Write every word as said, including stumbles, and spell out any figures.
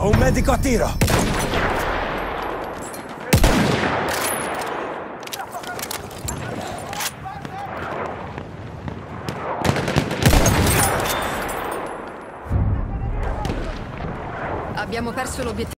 Ho un medico a tiro! Abbiamo perso l'obiettivo.